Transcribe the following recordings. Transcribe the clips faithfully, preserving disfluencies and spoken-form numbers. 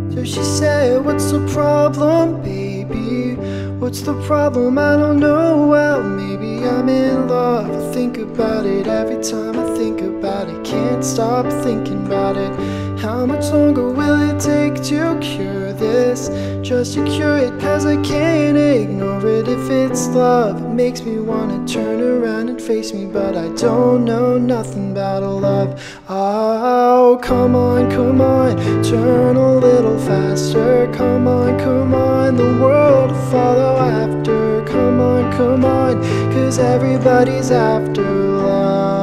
So she said, what's the problem, baby? What's the problem? I don't know. Well, maybe I'm in love. I think about it every time I think about it. Can't stop thinking about it. How much longer will it take to cure this? Just to cure it, cause I can't ignore it. If it's love, it makes me wanna turn around and face me, but I don't know nothing about a love. Oh, come on, come on, turn a little faster. Come on, come on, the world will follow after. Come on, come on, cause everybody's after love.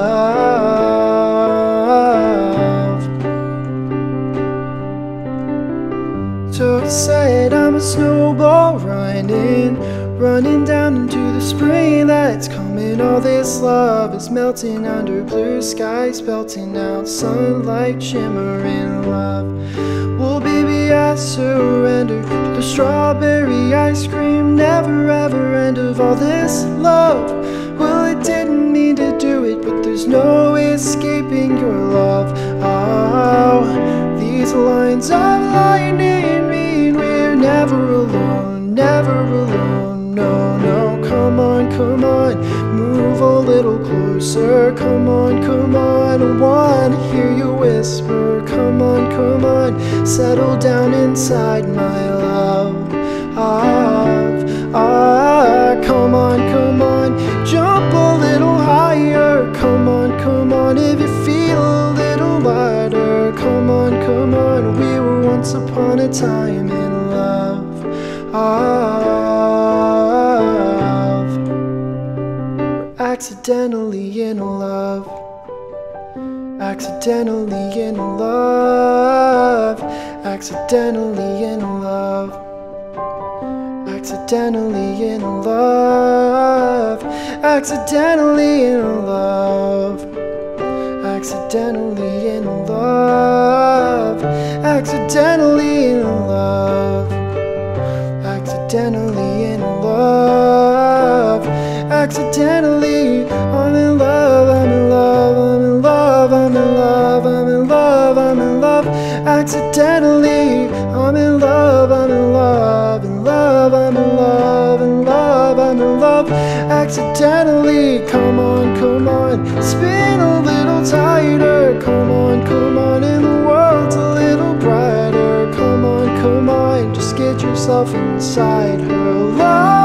So I said I'm a snowball running, running down into the spring that's coming. All this love is melting under blue skies, belting out sunlight, shimmering love. Well, baby, I surrender to the strawberry ice cream, never ever end of all this love. Well, it didn't mean to do it, but there's no escaping your love. Oh, these lines of lightning mean we're never alone, never alone. No, no, come on, come on, move a little closer. Come on, come on, I wanna hear you whisper. Come on, come on, settle down inside my love. Ah, ah, come on, come on, jump a little higher. Come on, come on, if you feel a little lighter. Come on, come on, we were once upon a time in love. Ah, accidentally in love, accidentally in love, accidentally in love, accidentally in love, accidentally in love, accidentally in love, accidentally in love, accidentally in love, accidentally. I'm in love, I'm in love, I'm in love, I'm in love, I'm in love, I'm in love, accidentally. I'm in love, I'm in love, in love, I'm in love, in love, I'm in love, accidentally. Come on, come on, spin a little tighter. Come on, come on, and the world's a little brighter. Come on, come on, just get yourself inside her love.